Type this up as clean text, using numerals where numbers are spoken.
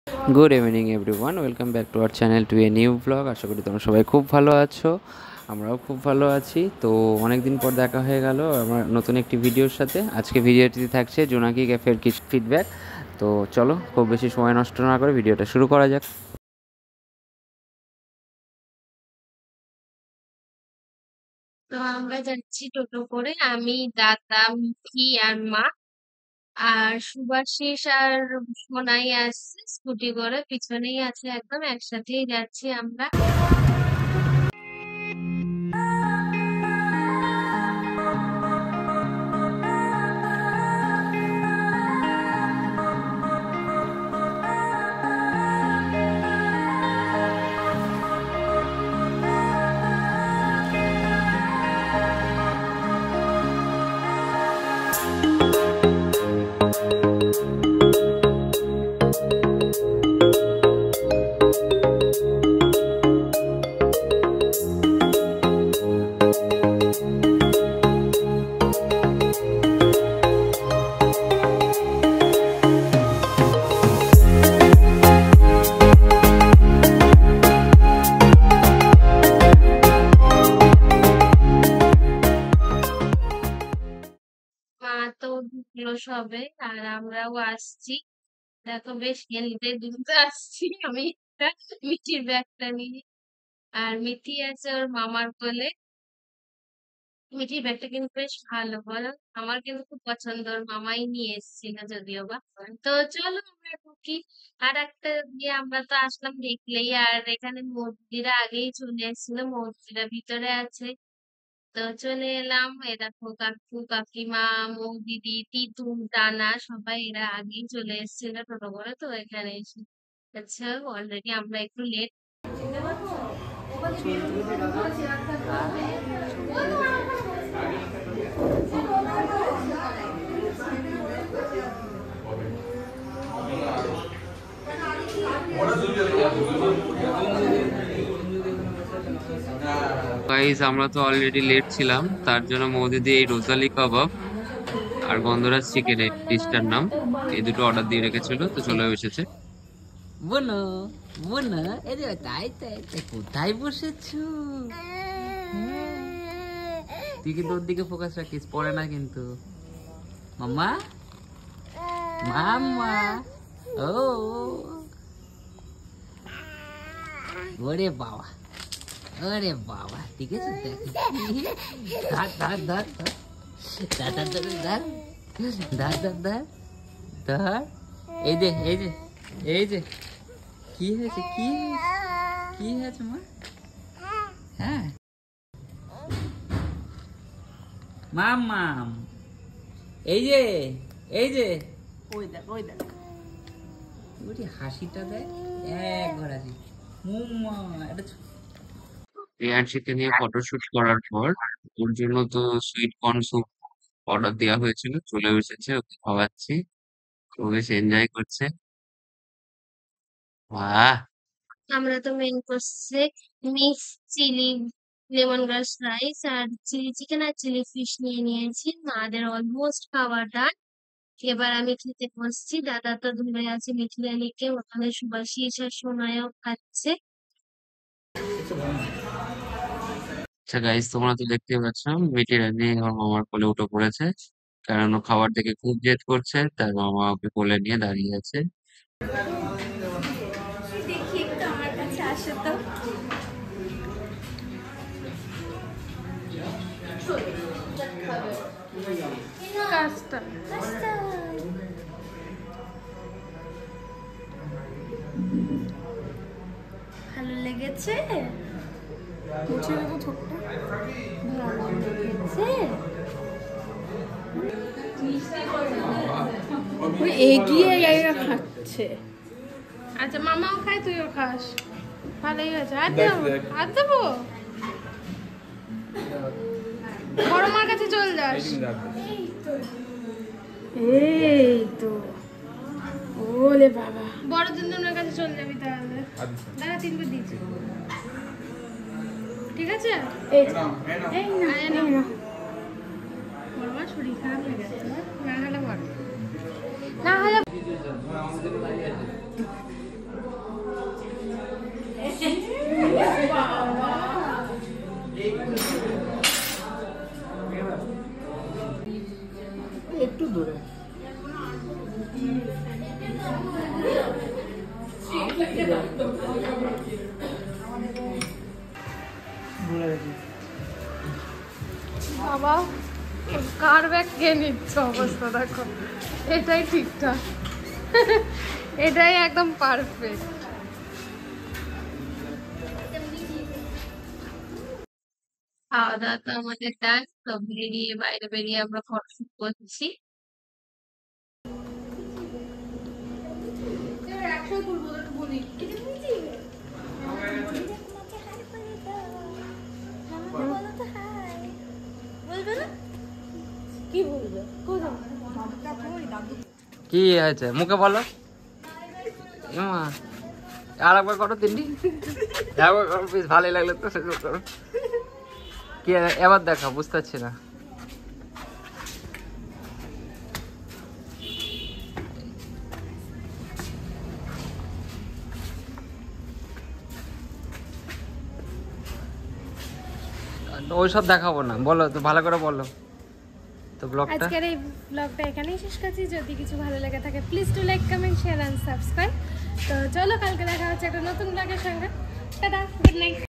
Good evening everyone, welcome back to our channel to a new blog. আশা করি তোমরা সবাই খুব ভালো আছো, আমরাও খুব ভালো আছি। তো অনেক দিন পর দেখা হয়ে গেল আমার নতুন একটি ভিডিওর সাথে। আজকে ভিডিওটি থাকছে জোনাকি ক্যাফের কিছু ফিডব্যাক। তো চলো খুব বেশি সময় নষ্ট না করে ভিডিওটা শুরু করা যাক। তো আমরা যাচ্ছি টোটো করে, আমি, দাদা, মিঠি আর মা। আর সুভাষিস আর সোনাই আসছে স্কুটি করে, পিছনেই আছে, একদম একসাথেই যাচ্ছি আমরা। মা তো ঢুকলো সবে, আর আমরাও আসছি। দেখো বেশ হেলতে দুলতে আসছি আমি একটা মিঠির ব্যাগটা নিয়ে। আর মিঠি আছে ওর মামার কোলে। মিঠির ব্যাগটা কিন্তু বেশ ভালো, বলো? আমার কিন্তু খুব পছন্দ, ওর মামাই নিয়ে এসেছিল যদিও বা। তো চলো আমরা ঢুকি। আর একটা আমরা তো আসলাম দেখলেই, আর এখানে মৌদিরা আগেই চলে এসেছিল, মৌদিরা ভিতরে আছে। তো চলে এলাম, এ দেখো কাকু কাকিমা, মৌদিদি, তিতু, ডানা, সবাই এরা আগেই চলে এসেছিল টোটো করে। তো এখানে এসে আচ্ছা, অলরেডি আমরা একটু লেট। গাইস, আমরা তো অলরেডি লেট ছিলাম, তার জন্য মৌদিদি এই রোজালি কাবাব আর গন্ধরাজ চিকেন, এই ডিশটার নাম, এই দুটো অর্ডার দিয়ে রেখেছিল। তো চলে এসেছে। বোনো বোনো, এই যে তাই তাই তাই, কোথায় বসেছো? তুই কিন্তু ওর দিকে ফোকাস রাখিস, পড়ে না কিন্তু। মাম্মা মাম্মা, ও ওরে বাবা, ওরে বাবা, ঠিক আছে। ধর ধর ধর ধর ধর ধর ধর ধর ধর ধর ধর। এই যে এই যে এই যে, কি হয়েছে, কি হয়েছে, কি হয়েছে মা? হ্যাঁ মাম, এই যে এই যে, ওই দেখ ওই দেখ, ওই হাসিটা দেখ, একবার হাসি। মুম্মা, এটা রিয়ানশিকে নিয়ে ফটোশুট করার পর ওর জন্য তো সুইট কর্ন স্যুপ অর্ডার দেওয়া হয়েছিল, চলে এসেছে, ওকে খাওয়াচ্ছি। ও বেশ এনজয় করছে। বাহ! আমরা তো মেন কোর্সে mix chilli lemon grass rice আর চিলি চিকেন আর চিলি ফিশ নিয়ে নিয়েছি। মাদের অলমোস্ট খাওয়া ডান। এবার আমি খেতে বসছি, দাদা তো ধরে আছে মিথিলালিকে, ওখানে সুভাষিস আর সোনাইও খাচ্ছে। আচ্ছা গাইস, তোমরা তো দেখতে পাচ্ছ মিটি রানী ওর মামার কোলে উঠে পড়েছে, কারণ ও খাবার দেখে খুব জেদ করছে। তার মামা ওকে কোলে নিয়ে দাঁড়িয়ে আছে। দেখি একটু আমার কাছে আসো তো। ভালো লেগেছে? মুছে দেবো ছোট্ট। ভালো লেগেছে? এগিয়ে এরা খাচ্ছে। আচ্ছা, মামাও খায়, তুইও খাস, ভালোই হয়েছে। আর দেবো, আর দেবো, বড় মার কাছে চল যাস। এই তো, ওলে বাবা, বড় জনের কাছে চলে যাবি তাহলে। দাদা তিনবার দিচ্ছি, ঠিক আছে? এই না, বড় মার শরীর খারাপ হয়ে গেছে, না হলে বড়, না হলে বাবা কার ব্যাগ কে নিচ্ছে অবস্থা দেখো, এটাই ঠিকঠাক, এটাই একদম পারফেক্ট। খাওয়া দাওয়া তো আমাদের ডান, তো বেরিয়ে বাইরে বেরিয়ে আমরা ফটোশুট করছি। কি হয়েছে মুখে বলো, আর একবার করো তিনটি, একবার করো বেশ ভালোই লাগলো তো, সেটা করো। কি এবার দেখা বুঝতে পারছি না। ওইসব দেখাবো না, বলো তো ভালো করে বলো তো ব্লগটা। আজকের এই ব্লগটা এখানেই শেষ করছি। যদি কিছু ভালো লেগে থাকে please to like, comment, share and subscribe. তো চলো কালকে দেখা হচ্ছে একটা নতুন ব্লগের সঙ্গে। Tata, good night.